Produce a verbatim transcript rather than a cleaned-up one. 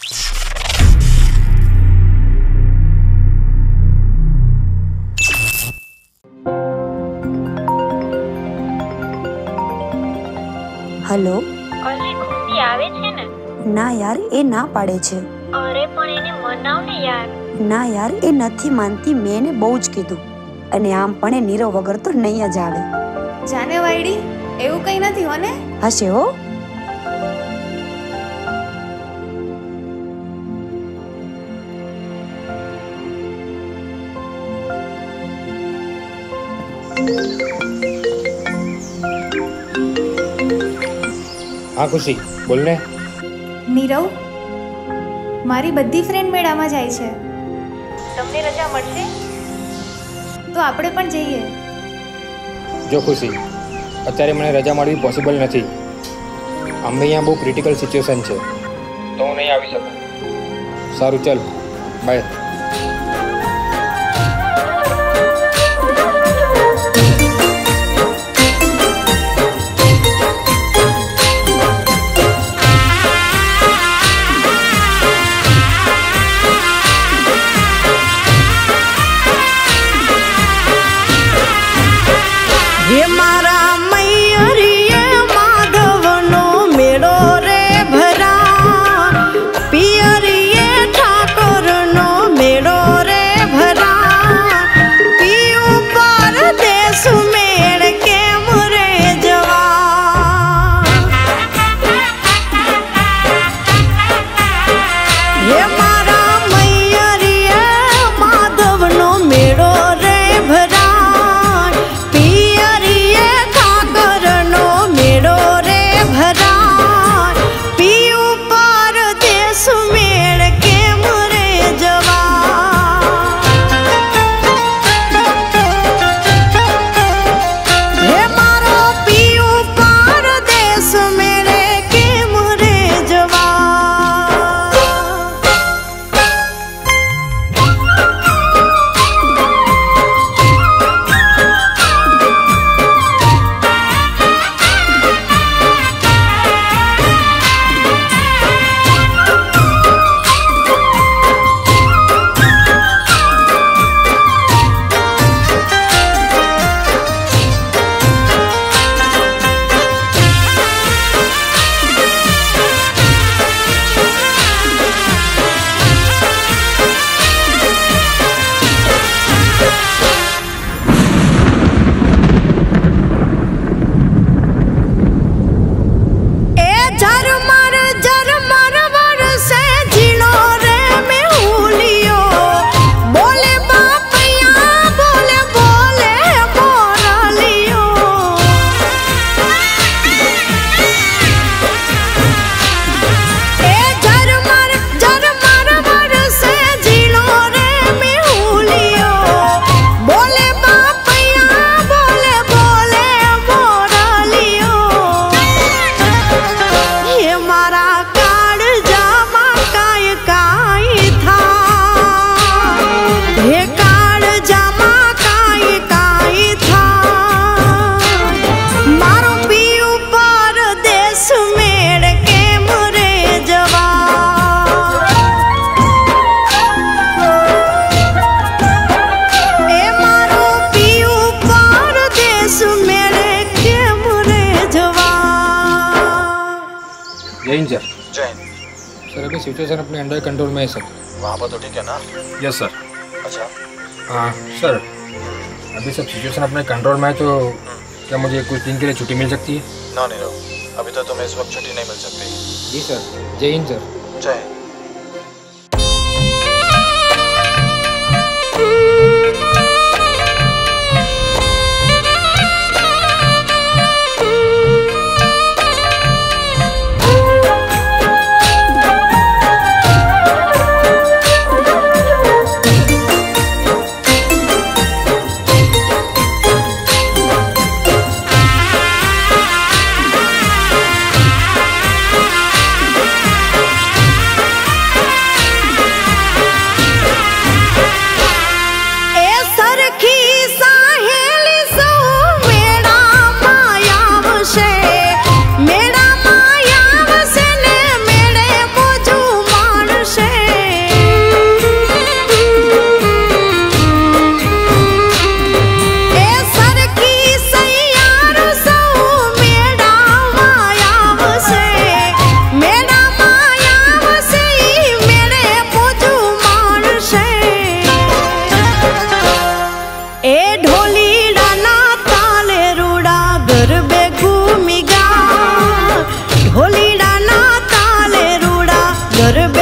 Hello અરે ખુશી આવે છે ને? ના યાર એ ના પાડે છે. અરે પણ એને મનાવ ને યાર. ના યાર એ નથી માનતી, મેં એને બહુ જ કીધું અને આમ પણ એ નીરવ વગર તો નહીં જ આવે. જાને વાયડી એવું કઈ નથી હો ને? હશે હો. हाँ खुशी बोल ने. નીરવ, મારી બધી ફ્રેન્ડ મેળામાં જાય છે. તમને રજા મળશે તો આપણે પણ જઈએ. જો ખુશી, અત્યારે મને રજા મળવી પોસિબલ નથી. અમે અહીંયા બહુ ક્રિટિકલ સિચ્યુએશન છે તો હું નહીં આવી શકું. સારું ચાલ bye. Jain sir. Jain sir, अभी सिचुएशन अपने अंडर कंट्रोल में है सर. वहाँ पर तो ठीक है ना? Yes sir. अच्छा हाँ सर, अभी सब सिचुएशन अपने कंट्रोल में है, तो क्या मुझे कुछ दिन के लिए छुट्टी मिल सकती है? ना नीरव, अभी तो तुम्हें इस वक्त छुट्टी नहीं मिल सकती. जी सर. जय हिंद सर. जय हिंद. घर